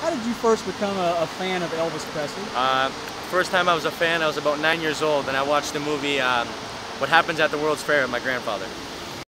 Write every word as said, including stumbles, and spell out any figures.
How did you first become a, a fan of Elvis Presley? Uh, first time I was a fan, I was about nine years old, and I watched the movie um, What Happens at the World's Fair with my grandfather.